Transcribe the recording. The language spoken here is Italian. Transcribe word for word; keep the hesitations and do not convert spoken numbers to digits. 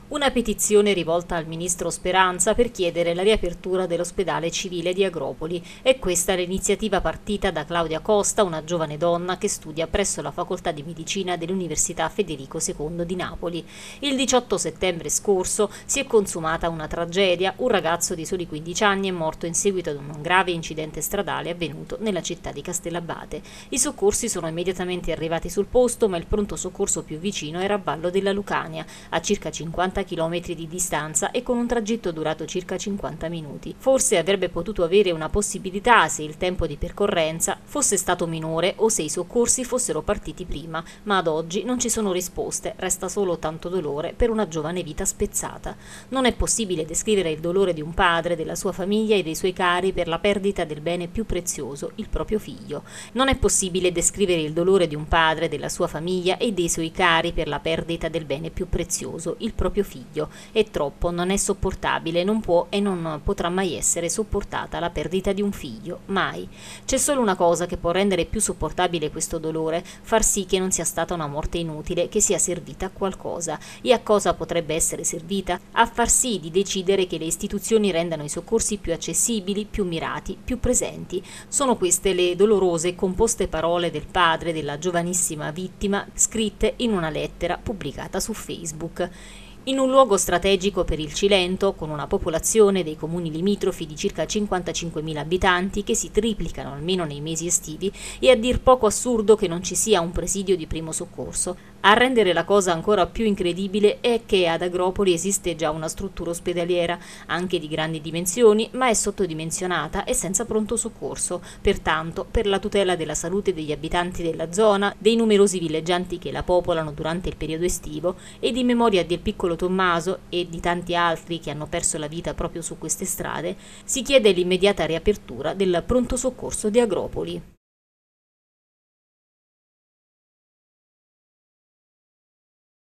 Una petizione rivolta al ministro Speranza per chiedere la riapertura dell'ospedale civile di Agropoli. È questa l'iniziativa partita da Claudia Costa, una giovane donna che studia presso la Facoltà di Medicina dell'Università Federico secondo di Napoli. Il diciotto settembre scorso si è consumata una tragedia. Un ragazzo di soli quindici anni è morto in seguito ad un grave incidente stradale avvenuto nella città di Castellabate. I soccorsi sono immediatamente arrivati sul posto, ma il pronto soccorso più vicino era a Vallo della Lucania, a circa cinquanta chilometri di distanza e con un tragitto durato circa cinquanta minuti. Forse avrebbe potuto avere una possibilità se il tempo di percorrenza fosse stato minore o se i soccorsi fossero partiti prima, ma ad oggi non ci sono risposte, resta solo tanto dolore per una giovane vita spezzata. Non è possibile descrivere il dolore di un padre, della sua famiglia e dei suoi cari per la perdita del bene più prezioso, il proprio figlio. Non è possibile descrivere il dolore di un padre, della sua famiglia e dei suoi cari per la perdita del bene più prezioso, il proprio figlio. È troppo, non è sopportabile, non può e non potrà mai essere sopportata la perdita di un figlio, mai. C'è solo una cosa che può rendere più sopportabile questo dolore: far sì che non sia stata una morte inutile, che sia servita a qualcosa. E a cosa potrebbe essere servita? A far sì di decidere che le istituzioni rendano i soccorsi più accessibili, più mirati, più presenti. Sono queste le dolorose e composte parole del padre della giovanissima vittima, scritte in una lettera pubblicata su Facebook. In un luogo strategico per il Cilento, con una popolazione dei comuni limitrofi di circa cinquantacinquemila abitanti che si triplicano almeno nei mesi estivi, è a dir poco assurdo che non ci sia un presidio di primo soccorso. A rendere la cosa ancora più incredibile è che ad Agropoli esiste già una struttura ospedaliera, anche di grandi dimensioni, ma è sottodimensionata e senza pronto soccorso. Pertanto, per la tutela della salute degli abitanti della zona, dei numerosi villeggianti che la popolano durante il periodo estivo e di memoria del piccolo Tommaso e di tanti altri che hanno perso la vita proprio su queste strade, si chiede l'immediata riapertura del pronto soccorso di Agropoli.